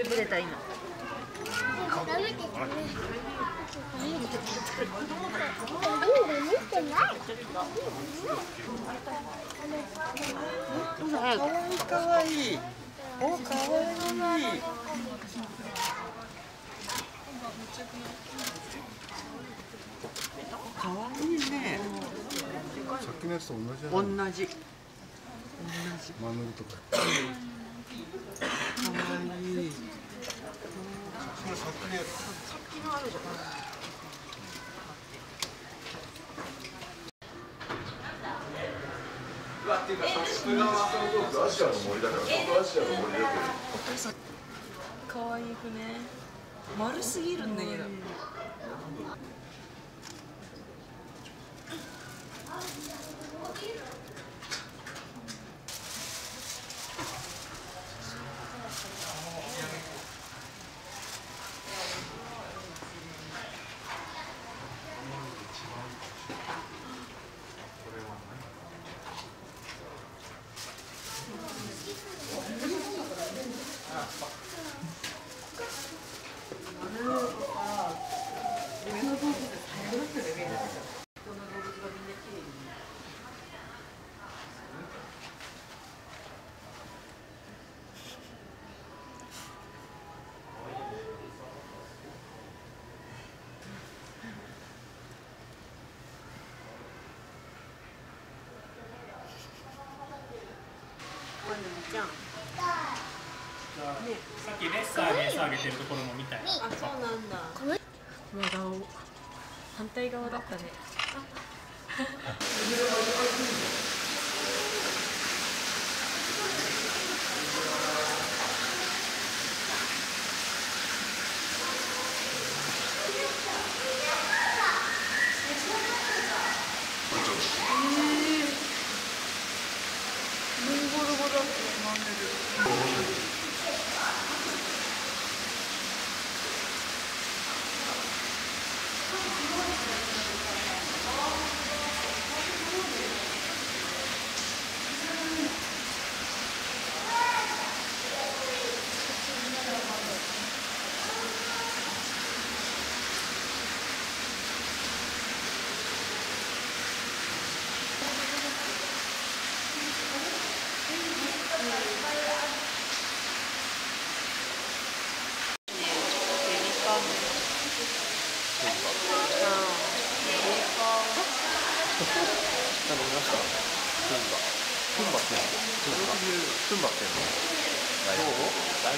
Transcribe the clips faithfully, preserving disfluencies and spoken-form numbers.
潰れた今。 かわいい。お、かわいい。かわいいね。 さっきのやつと同じじゃない？ 同じ。同じ。 マヌルとか。 かわいい。 さっきのやつ。 さっきのあるじゃん。 っていうか、それがアジアの森だから、外アジアの森だけど。 可愛いくね。丸すぎるんだけど。じゃん。ね、 さっきレッサーに餌あげてるところも見たよ。 あ、そうなんだ。真顔。反対側だったね。 なんか見ました？トゥンバ。トゥンバってんの？トゥンバってんの？大丈夫？大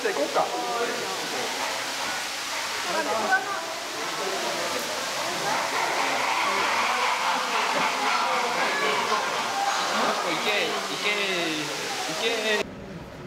ゃあ行こうか。いけいけいけ。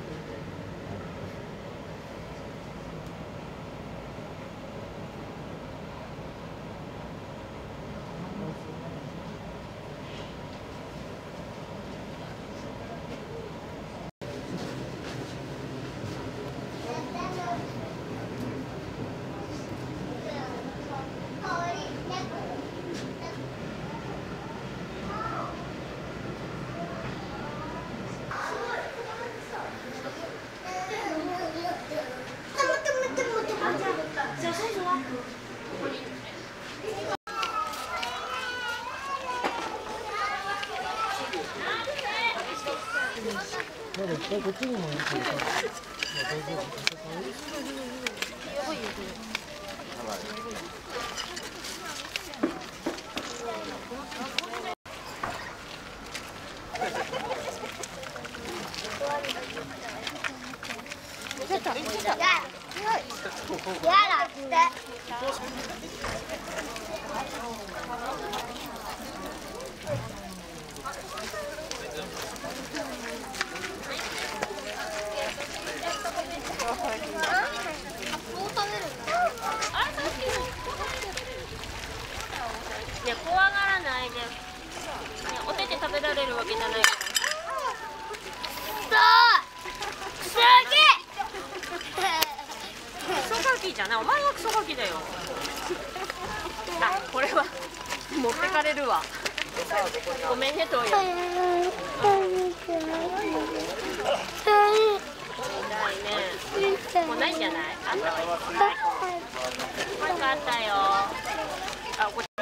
こっちにもいいけどさ。 ね、怖がらないで、ね、お手で食べられるわけじゃないから。そうすげえクソガキじゃない、お前がクソガキだよ。あ、これは持ってかれるわ。ごめんね、トウヤ。痛いね。もうないんじゃない？あったわよ。なんかあったよ。あ、これ。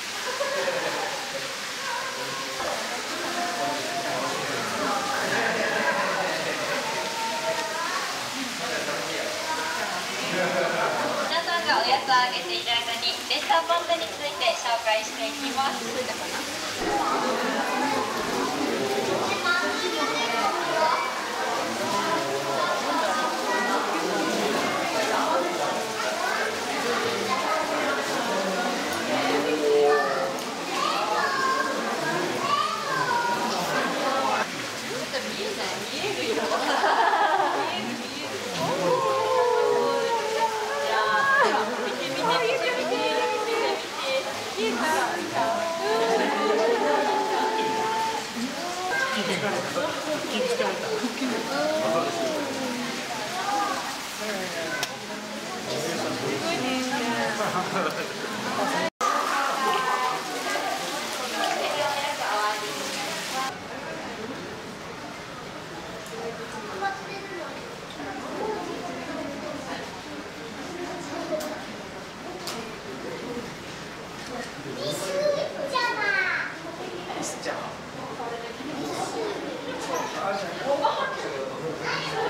「 がおやつをあげている間にレッサーパンダについて紹介していきます。 じゃあ